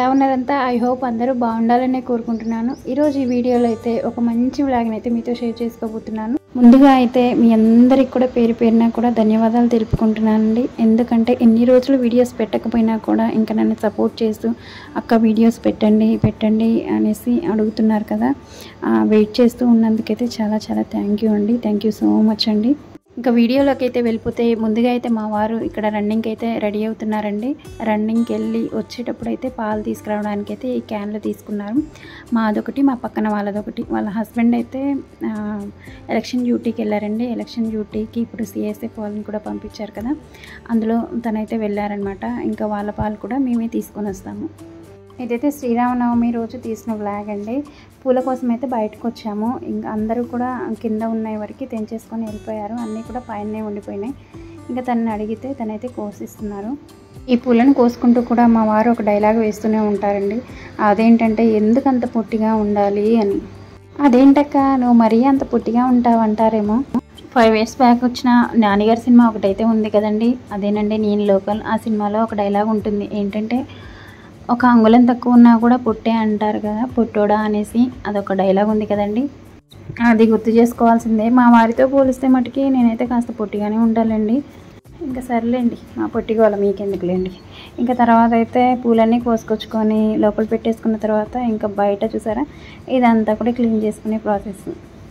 ఉన్నారంతా? I hope అందరూ బాగుండాలనే కోరుకుంటున్నాను. ఈరోజు ఈ వీడియోలో అయితే ఒక మంచి వ్లాగ్ని అయితే మీతో షేర్ చేసుకోబోతున్నాను. ముందుగా అయితే మీ అందరికి కూడా పేరు పేరున కూడా ధన్యవాదాలు తెలుపుకుంటున్నానండి. ఎందుకంటే ఎన్ని రోజులు వీడియోస్ పెట్టకపోయినా కూడా ఇంకా నన్ను సపోర్ట్ చేస్తూ అక్క వీడియోస్ పెట్టండి అనేసి అడుగుతున్నారు కదా. వెయిట్ చేస్తూ ఉన్నందుకైతే చాలా చాలా థ్యాంక్ యూ అండి. థ్యాంక్ యూ సో మచ్ అండి. ఇంకా వీడియోలోకి అయితే వెళ్ళిపోతే ముందుగా అయితే మా వారు ఇక్కడ రన్నింగ్కి అయితే రెడీ అవుతున్నారండి. రన్నింగ్కి వెళ్ళి వచ్చేటప్పుడు అయితే పాలు తీసుకురావడానికి అయితే ఈ క్యాన్లు తీసుకున్నారు. మాదొకటి, మా పక్కన వాళ్ళదొకటి. వాళ్ళ హస్బెండ్ అయితే ఎలక్షన్ డ్యూటీకి వెళ్ళారండి. ఎలక్షన్ డ్యూటీకి ఇప్పుడు సిఎస్ఎఫ్ వాళ్ళని కూడా పంపించారు కదా, అందులో తనైతే వెళ్ళారనమాట. ఇంకా వాళ్ళ పాలు కూడా మేమే తీసుకొని వస్తాము. ఇదైతే శ్రీరామనవమి రోజు తీసిన వ్లాగ్ అండి. పూల కోసం అయితే బయటకు వచ్చాము. ఇంకా అందరూ కూడా కింద ఉన్న వరకు తెంచేసుకొని వెళ్ళిపోయారు. అన్నీ కూడా పైనే ఉండిపోయినాయి. ఇంకా తనని అడిగితే తనైతే కోసిస్తున్నారు. ఈ పూలను కోసుకుంటూ కూడా మా వారు ఒక డైలాగ్ వేస్తూనే ఉంటారండి. అదేంటంటే, ఎందుకు అంత పొట్టిగా ఉండాలి అని. అదేంటక్క నువ్వు మరీ అంత పొట్టిగా ఉంటావంటారేమో. 5 years బ్యాక్ వచ్చిన నానిగారి సినిమా ఒకటైతే ఉంది కదండి, అదేనండి నేను లోకల్. ఆ సినిమాలో ఒక డైలాగ్ ఉంటుంది, ఏంటంటే ఒక అంగుళం తక్కువ ఉన్నా కూడా పొట్టే అంటారు కదా, పొట్టోడా అనేసి. అదొక డైలాగ్ ఉంది కదండి, అది గుర్తు చేసుకోవాల్సిందే. మా వారితో పోలిస్తే మటుకి నేనైతే కాస్త పొట్టిగానే ఉండాలండి. ఇంకా సర్లేండి, మా పొట్టిగోళ మీకెందుకులేండి. ఇంకా తర్వాత అయితే పూలన్నీ కోసుకొచ్చుకొని లోపల పెట్టేసుకున్న తర్వాత ఇంకా బయట చూసారా, ఇదంతా కూడా క్లీన్ చేసుకునే ప్రాసెస్.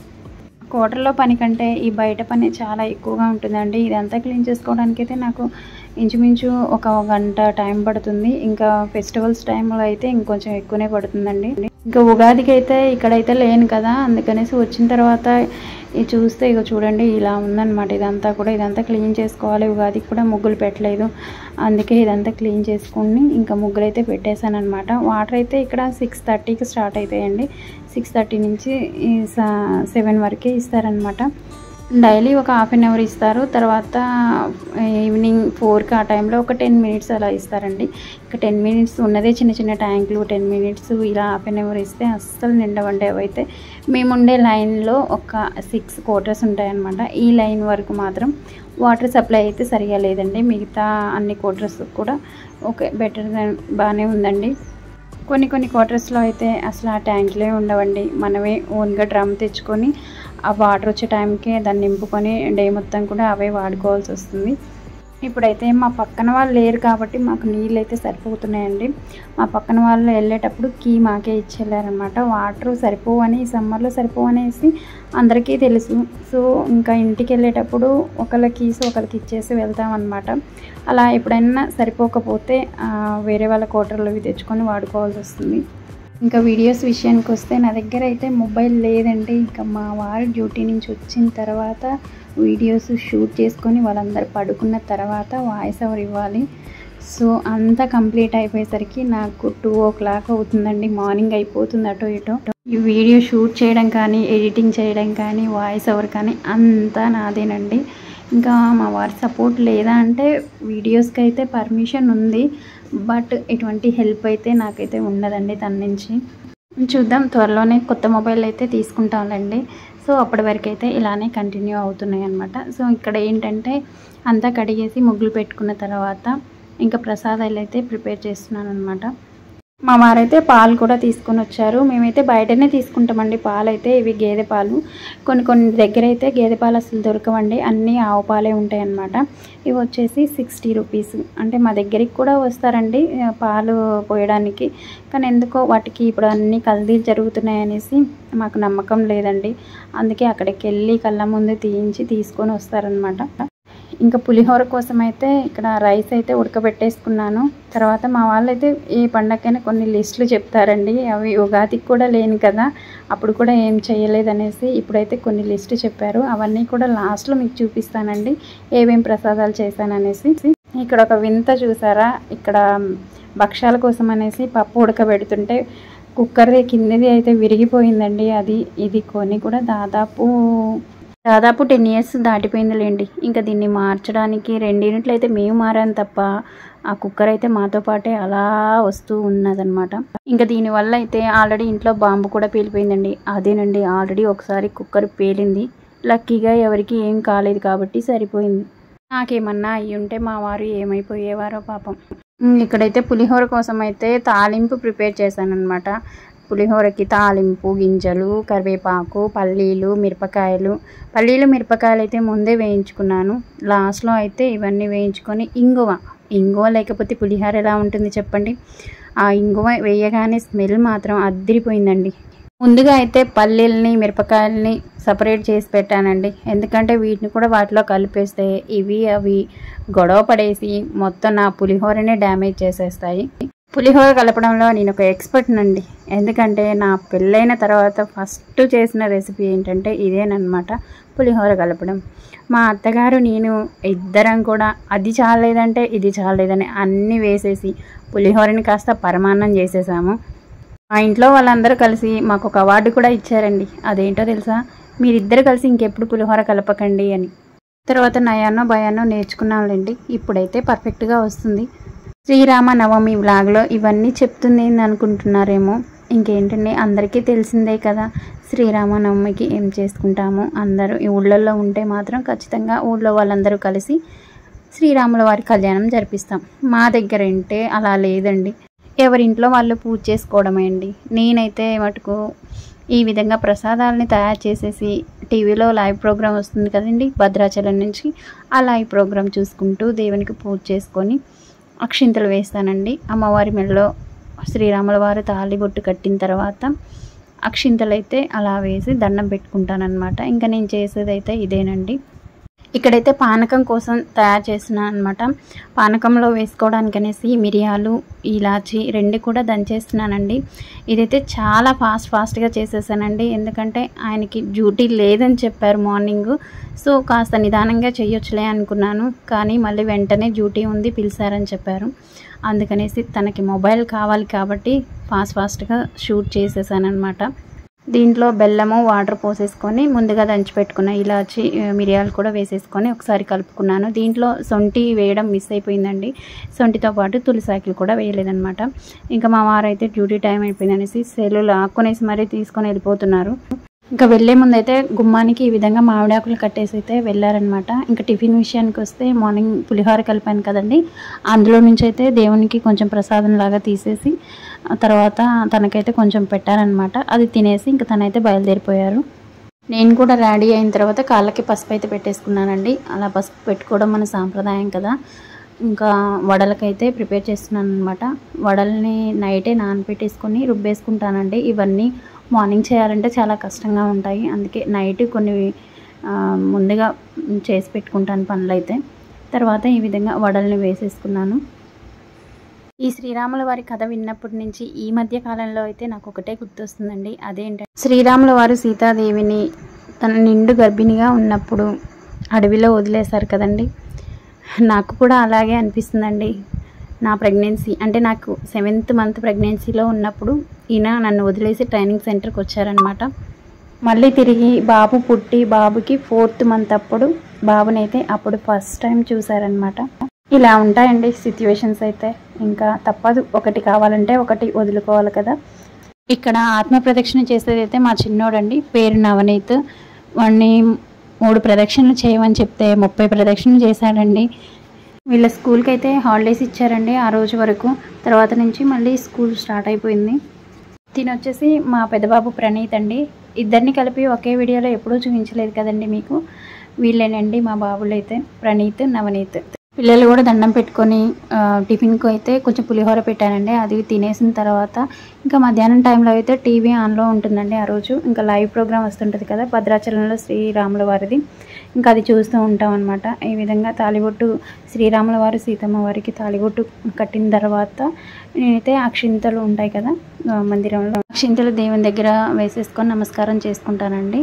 కోటర్లో పని కంటే ఈ బయట పని చాలా ఎక్కువగా ఉంటుందండి. ఇదంతా క్లీన్ చేసుకోవడానికి అయితే నాకు ఇంచుమించు ఒక గంట టైం పడుతుంది. ఇంకా ఫెస్టివల్స్ టైంలో అయితే ఇంకొంచెం ఎక్కువనే పడుతుందండి. ఇంకా ఉగాదికి అయితే ఇక్కడైతే లేను కదా, అందుకనేసి వచ్చిన తర్వాత ఇది చూస్తే ఇక చూడండి ఇలా ఉందన్నమాట. ఇదంతా క్లీన్ చేసుకోవాలి. ఉగాదికి కూడా ముగ్గులు పెట్టలేదు, అందుకే ఇదంతా క్లీన్ చేసుకుని ఇంకా ముగ్గులు అయితే పెట్టేశాను అనమాట. వాటర్ అయితే ఇక్కడ 6:30కి స్టార్ట్ అవుతాయండి. 6:30 నుంచి 7 వరకే ఇస్తారనమాట. డైలీ ఒక 1/2 hour ఇస్తారు. తర్వాత ఈవినింగ్ 4కి ఆ టైంలో ఒక 10 minutes అలా ఇస్తారండి. ఇంకా 10 minutes ఉన్నదే చిన్న చిన్న ట్యాంకులు. 10 minutes ఇలా 1/2 hour ఇస్తే అస్సలు నిండవండి. అవైతే మేముండే లైన్లో ఒక 6 quarters ఉంటాయన్నమాట. ఈ లైన్ వరకు మాత్రం వాటర్ సప్లై అయితే సరిగా లేదండి. మిగతా అన్ని quarters కూడా ఓకే, బెటర్ బాగానే ఉందండి. కొన్ని క్వార్టర్స్లో అయితే అసలు ఆ ట్యాంకులే ఉండవండి. మనమే ఓన్గా డ్రమ్ తెచ్చుకొని ఆ వాటర్ వచ్చే టైంకే దాన్ని నింపుకొని డే మొత్తం కూడా అవే వాడుకోవాల్సి వస్తుంది. ఇప్పుడైతే మా పక్కన వాళ్ళు లేరు కాబట్టి మాకు నీళ్ళు అయితే సరిపోతున్నాయండి. మా పక్కన వాళ్ళు వెళ్ళేటప్పుడు కీ మాకే ఇచ్చి వెళ్ళారనమాట. వాటర్ సరిపోవని, ఈ సమ్మర్లో సరిపోవనేసి అందరికీ తెలుసు. సో ఇంకా ఇంటికి వెళ్ళేటప్పుడు ఒకళ్ళ కీస్ ఒకరికి ఇచ్చేసి వెళ్తామన్నమాట. అలా ఎప్పుడైనా సరిపోకపోతే వేరే వాళ్ళ కోటర్లు అవి తెచ్చుకొని వాడుకోవాల్సి వస్తుంది. ఇంకా వీడియోస్ విషయానికి వస్తే నా దగ్గర అయితే మొబైల్ లేదండి. ఇంకా మా వారు డ్యూటీ నుంచి వచ్చిన తర్వాత వీడియోస్ షూట్ చేసుకొని వాళ్ళందరూ పడుకున్న తర్వాత వాయిస్ ఓవర్ ఇవ్వాలి. సో అంతా కంప్లీట్ అయిపోయేసరికి నాకు 2 o'clock అవుతుందండి. మార్నింగ్ అయిపోతుంది అటో ఇటో. ఈ వీడియో షూట్ చేయడం కానీ, ఎడిటింగ్ చేయడం కానీ, వాయిస్ ఓవర్ కానీ అంతా నాదేనండి. ఇంకా మా వారి సపోర్ట్ లేదా అంటే వీడియోస్కి అయితే పర్మిషన్ ఉంది, బట్ ఎటువంటి హెల్ప్ అయితే నాకైతే ఉండదండి తన నుంచి. చూద్దాం, త్వరలోనే కొత్త మొబైల్ అయితే తీసుకుంటానండి. సో అప్పటి వరకు అయితే ఇలానే కంటిన్యూ అవుతున్నాయి అన్నమాట. సో ఇక్కడ ఏంటంటే అంతా కడిగేసి ముగ్గులు పెట్టుకున్న తర్వాత ఇంకా ప్రసాదాలు అయితే ప్రిపేర్ చేస్తున్నాను అనమాట. మా వారైతే పాలు కూడా తీసుకొని వచ్చారు. మేమైతే బయటనే తీసుకుంటామండి పాలు అయితే. ఇవి గేదె పాలు. కొన్ని దగ్గర అయితే గేదె పాలు అసలు దొరకవండి, అన్నీ ఆవు పాలే ఉంటాయి అన్నమాట. ఇవి వచ్చేసి 60 rupees. అంటే మా దగ్గరికి కూడా వస్తారండి పాలు పోయడానికి, కానీ ఎందుకో వాటికి ఇప్పుడు అన్నీ కల్తీలు జరుగుతున్నాయి అనేసి మాకు నమ్మకం లేదండి. అందుకే అక్కడికి వెళ్ళి కళ్ళ ముందు తీసుకొని వస్తారనమాట. ఇంకా పులిహోర కోసం అయితే ఇక్కడ రైస్ అయితే ఉడకబెట్టేసుకున్నాను. తర్వాత మా వాళ్ళు అయితే ఏ పండగకైనా కొన్ని లిస్టులు చెప్తారండి. అవి ఉగాదికి కూడా లేను కదా, అప్పుడు కూడా ఏం చేయలేదనేసి ఇప్పుడైతే కొన్ని లిస్టు చెప్పారు. అవన్నీ కూడా లాస్ట్లో మీకు చూపిస్తానండి, ఏమేం ప్రసాదాలు చేశాననేసి. ఇక్కడ ఒక వింత చూసారా, ఇక్కడ భక్షాల కోసం అనేసి పప్పు ఉడకబెడుతుంటే కుక్కర్ది కిందది అయితే విరిగిపోయిందండి. ఇది కొని కూడా దాదాపు 10 years దాటిపోయిందిలేండి. ఇంకా దీన్ని మార్చడానికి 2 యూనిట్లు అయితే మేము మారాం తప్ప ఆ కుక్కర్ అయితే మాతో పాటే అలా వస్తూ ఉన్నదనమాట. ఇంకా దీనివల్ల అయితే ఆల్రెడీ ఇంట్లో బాంబు కూడా పేలిపోయిందండి. అదేనండి, ఆల్రెడీ ఒకసారి కుక్కర్ పేలింది. లక్కీగా ఎవరికి ఏం కాలేదు కాబట్టి సరిపోయింది. నాకేమన్నా అయ్యి ఉంటే మా వారు ఏమైపోయేవారో పాపం. ఇక్కడైతే పులిహోర కోసం అయితే తాలింపు ప్రిపేర్ చేశానన్నమాట. పులిహోరకి తాలింపు గింజలు, కరివేపాకు, పల్లీలు, మిరపకాయలు. మిరపకాయలు అయితే ముందే వేయించుకున్నాను. లాస్ట్లో అయితే ఇవన్నీ వేయించుకొని ఇంగువ లేకపోతే పులిహోర ఎలా ఉంటుంది చెప్పండి. ఆ ఇంగువ వేయగానే స్మెల్ మాత్రం అద్దిరిపోయిందండి. ముందుగా అయితే పల్లీలని, మిరపకాయలని సపరేట్ చేసి పెట్టానండి. ఎందుకంటే వీటిని కూడా వాటిలో కలిపేస్తే అవి గొడవ పడేసి మొత్తం నా పులిహోరనే డ్యామేజ్ చేసేస్తాయి. పులిహోర కలపడంలో నేను ఒక ఎక్స్పర్ట్ నండి. ఎందుకంటే నా పెళ్ళైన తర్వాత ఫస్ట్ చేసిన రెసిపీ ఏంటంటే ఇదేనమాట, పులిహోర కలపడం. మా అత్తగారు నేను ఇద్దరం కూడా అది చాలేదంటే ఇది చాలేదని అన్నీ వేసేసి పులిహోరని కాస్త పరమాన్నం చేసేసాము. మా ఇంట్లో వాళ్ళందరూ కలిసి మాకు ఒక అవార్డు కూడా ఇచ్చారండి. అదేంటో తెలుసా, మీరిద్దరు కలిసి ఇంకెప్పుడు పులిహోర కలపకండి అని. తర్వాత నయాన్నో భయాన్నో నేర్చుకున్నాంలేండి. ఇప్పుడైతే పర్ఫెక్ట్గా వస్తుంది. శ్రీరామ నవమి వ్లాగ్లో ఇవన్నీ చెప్తుంది అనుకుంటున్నారేమో. ఇంకేంటండి, అందరికీ తెలిసిందే కదా శ్రీరామనవమికి ఏం చేసుకుంటాము. అందరూ ఈ ఊళ్ళల్లో ఉంటే మాత్రం ఖచ్చితంగా ఊళ్ళో వాళ్ళందరూ కలిసి శ్రీరాముల వారి కళ్యాణం జరిపిస్తాం. మా దగ్గర అంటే అలా లేదండి, ఎవరింట్లో వాళ్ళు పూజ చేసుకోవడమే అండి. నేనైతే మటుకు ఈ విధంగా ప్రసాదాలని తయారు చేసేసి టీవీలో లైవ్ ప్రోగ్రాం వస్తుంది కదండి భద్రాచలం నుంచి, ఆ లైవ్ ప్రోగ్రాం చూసుకుంటూ దేవునికి పూజ చేసుకొని అక్షింతలు వేస్తానండి. అమ్మవారి మెడలో శ్రీరాముల వారు తాళిబొట్టు కట్టిన తర్వాత అక్షింతలు అయితే అలా వేసి దండం పెట్టుకుంటానన్నమాట. ఇంకా నేను చేసేదైతే ఇదేనండి. ఇక్కడైతే పానకం కోసం తయారు చేస్తున్నాను అనమాట. పానకంలో వేసుకోవడానికి అనేసి మిరియాలు, ఇలాచి 2 కూడా దంచేస్తున్నానండి. ఇదైతే చాలా ఫాస్ట్గా చేసేసానండి. ఎందుకంటే ఆయనకి డ్యూటీ లేదని చెప్పారు మార్నింగ్. సో కాస్త నిదానంగా చేయొచ్చులే అనుకున్నాను. కానీ మళ్ళీ వెంటనే డ్యూటీ ఉంది, పిలిచారని చెప్పారు. అందుకనేసి తనకి మొబైల్ కావాలి కాబట్టి ఫాస్ట్గా షూట్ చేసేసాను అనమాట. దీంట్లో బెల్లము, వాటర్ పోసేసుకొని ముందుగా దంచి పెట్టుకున్న ఇలాచి, మిరియాలు కూడా వేసేసుకొని ఒకసారి కలుపుకున్నాను. దీంట్లో సొంటి వేయడం మిస్ అయిపోయిందండి. సొంటితో పాటు తులసాకులు కూడా వేయలేదన్నమాట. ఇంకా మా వారైతే డ్యూటీ టైం అయిపోయిందనేసి సెల్లులు ఆక్కునేసి మరీ తీసుకొని వెళ్ళిపోతున్నారు. ఇంకా వెళ్ళే ముందైతే గుమ్మానికి ఈ విధంగా మామిడాకులు కట్టేసి అయితే వెళ్ళారనమాట. ఇంకా టిఫిన్ విషయానికి వస్తే మార్నింగ్ పులిహోర కలిపాను కదండి, అందులో నుంచి అయితే దేవునికి కొంచెం ప్రసాదం లాగా తీసేసి తర్వాత తనకైతే కొంచెం పెట్టారనమాట. అది తినేసి ఇంకా తనైతే బయలుదేరిపోయారు. నేను కూడా రెడీ అయిన తర్వాత కాళ్ళకి పసుపు అయితే పెట్టేసుకున్నానండి. అలా పసుపు పెట్టుకోవడం మన సాంప్రదాయం కదా. ఇంకా వడలకైతే ప్రిపేర్ చేస్తున్నాను అనమాట. వడల్ని నైటే నానబెట్టేసుకొని రుబ్బేసుకుంటానండి. ఇవన్నీ మార్నింగ్ చేయాలంటే చాలా కష్టంగా ఉంటాయి. అందుకే నైట్ కొన్ని ముందుగా చేసి పెట్టుకుంటాను పనులైతే. తర్వాత ఈ విధంగా వడల్ని వేసేసుకున్నాను. ఈ శ్రీరాముల వారి కథ విన్నప్పటి నుంచి ఈ మధ్య కాలంలో అయితే నాకు ఒకటే గుర్తొస్తుందండి. అదేంటంటే శ్రీరాముల వారు సీతాదేవిని తన నిండు గర్భిణిగా ఉన్నప్పుడు అడవిలో వదిలేశారు కదండి. నాకు కూడా అలాగే అనిపిస్తుందండి. నా ప్రెగ్నెన్సీ అంటే నాకు 7th మంత్ ప్రెగ్నెన్సీలో ఉన్నప్పుడు ఈయన నన్ను వదిలేసి ట్రైనింగ్ సెంటర్కి వచ్చారనమాట. మళ్ళీ తిరిగి బాబు పుట్టి బాబుకి 4th మంత్ అప్పుడు బాబునైతే అప్పుడు ఫస్ట్ టైం చూశారనమాట. ఇలా ఉంటాయండి సిచ్యువేషన్స్ అయితే. ఇంకా తప్పదు, ఒకటి కావాలంటే ఒకటి వదులుకోవాలి కదా. ఇక్కడ ఆత్మ ప్రదక్షిణ చేసేదైతే మా చిన్నోడండి, పేరు నవనీత్. వాడిని 3 ప్రదక్షిణలు చేయమని చెప్తే 30 ప్రదక్షిణలు చేశాడండి. వీళ్ళ స్కూల్కి అయితే హాలిడేస్ ఇచ్చారండి ఆ రోజు వరకు. తర్వాత నుంచి మళ్ళీ స్కూల్ స్టార్ట్ అయిపోయింది. తినొచ్చేసి మా పెద్దబాబు ప్రణీత్ అండి. ఇద్దరిని కలిపి ఒకే వీడియోలో ఎప్పుడూ చూపించలేదు కదండి మీకు. వీళ్ళేనండి మా బాబులు అయితే, ప్రణీత్, నవనీత్. పిల్లలు కూడా దండం పెట్టుకొని టిఫిన్కు అయితే కొంచెం పులిహోర పెట్టానండి. అది తినేసిన తర్వాత ఇంకా మధ్యాహ్నం టైంలో అయితే టీవీ ఆన్లో ఉంటుందండి ఆ రోజు. ఇంకా లైవ్ ప్రోగ్రామ్ వస్తుంటుంది కదా భద్రాచలంలో శ్రీరాముల వారిది. ఇంకా అది చూస్తూ ఉంటాం అనమాట. ఈ విధంగా తాళిబొట్టు శ్రీరాముల వారు సీతమ్మ వారికి తాళిబొట్టు కట్టిన తర్వాత నేనైతే అక్షింతలు ఉంటాయి కదా మందిరంలో, అక్షింతలు దేవుని దగ్గర వేసేసుకొని నమస్కారం చేసుకుంటానండి.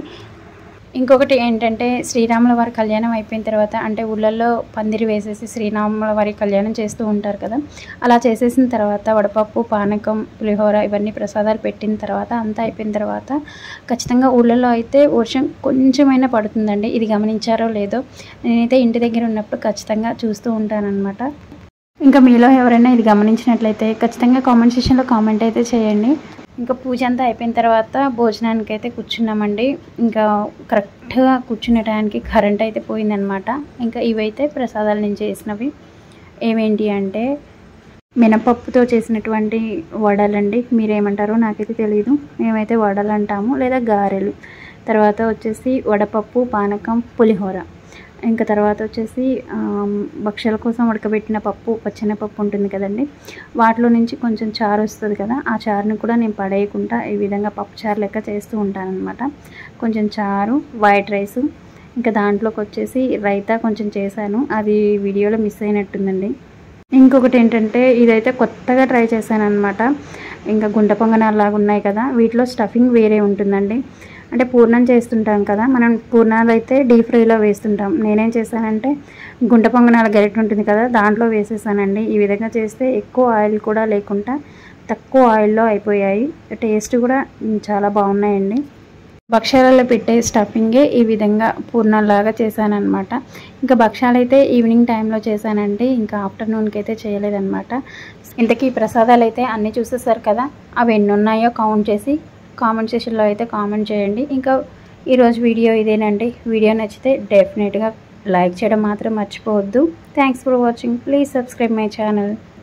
ఇంకొకటి ఏంటంటే శ్రీరాముల వారి కళ్యాణం అయిపోయిన తర్వాత అంటే ఊళ్ళల్లో పందిరి వేసేసి శ్రీరాముల వారి కళ్యాణం చేస్తూ ఉంటారు కదా. అలా చేసేసిన తర్వాత వడపప్పు, పానకం, పులిహోర ఇవన్నీ ప్రసాదాలు పెట్టిన తర్వాత అంతా అయిపోయిన తర్వాత ఖచ్చితంగా ఊళ్ళల్లో అయితే వర్షం కొంచెమైనా పడుతుందండి. ఇది గమనించారో లేదో, నేనైతే ఇంటి దగ్గర ఉన్నప్పుడు ఖచ్చితంగా చూస్తూ ఉంటానన్నమాట. ఇంకా మీలో ఎవరైనా ఇది గమనించినట్లయితే ఖచ్చితంగా కామెంట్ సెక్షన్లో కామెంట్ అయితే చేయండి. ఇంకా పూజ అంతా అయిపోయిన తర్వాత భోజనానికి అయితే కూర్చున్నామండి. ఇంకా కరెక్ట్గా కూర్చునే టైంకి కరెంట్ అయితే పోయిందనమాట. ఇంకా ఇవైతే ప్రసాదాల నుంచి చేసినవి. ఏమేంటి అంటే మినపప్పుతో చేసినటువంటి వడలండి. మీరేమంటారో నాకైతే తెలియదు. మేమైతే వడలు అంటాము, లేదా గారెలు. తర్వాత వచ్చేసి వడపప్పు, పానకం, పులిహోర. ఇంకా తర్వాత వచ్చేసి భక్షాల కోసం ఉడకబెట్టిన పప్పు, పచ్చెనపప్పు ఉంటుంది కదండి, వాటిలో నుంచి కొంచెం చారు వస్తుంది కదా, ఆ చారుని కూడా నేను పడేయకుండా ఈ విధంగా పప్పు చారు లెక్క చేస్తూ ఉంటానన్నమాట. కొంచెం చారు, వైట్ రైసు, ఇంకా దాంట్లోకి వచ్చేసి రైతా కొంచెం చేశాను. అది వీడియోలో మిస్ అయినట్టుందండి. ఇంకొకటి ఏంటంటే ఇదైతే కొత్తగా ట్రై చేశాను అనమాట. ఇంకా గుంట పొంగనాల్లాగా ఉన్నాయి కదా, వీటిలో స్టఫింగ్ వేరే ఉంటుందండి. అంటే పూర్ణం చేస్తుంటాం కదా, మనం పూర్ణాలు అయితే డీప్ ఫ్రైలో వేస్తుంటాం. నేనేం చేశానంటే గుంట పొంగనాల గరిటె ఉంటుంది కదా, దాంట్లో వేసేసానండి. ఈ విధంగా చేస్తే ఎక్కువ ఆయిల్ కూడా లేకుండా తక్కువ ఆయిల్లో అయిపోయాయి. టేస్ట్ కూడా చాలా బాగున్నాయండి. భక్షాలలో పెట్టే స్టఫింగే ఈ విధంగా పూర్ణాలాగా చేశానన్నమాట. ఇంకా భక్షాలు అయితే ఈవినింగ్ టైంలో చేశానండి, ఇంకా ఆఫ్టర్నూన్కి అయితే చేయలేదన్నమాట. ఇంతకీ ప్రసాదాలు అయితే అన్నీ చూసేసారు కదా, అవి ఎన్ని ఉన్నాయో కౌంట్ చేసి కామెంట్ సెక్షన్లో అయితే కామెంట్ చేయండి. ఇంకా ఈరోజు వీడియో ఇదేనండి. వీడియో నచ్చితే డెఫినెట్గా లైక్ చేయడం మాత్రం మర్చిపోవద్దు. Thanks for watching. Please subscribe my channel.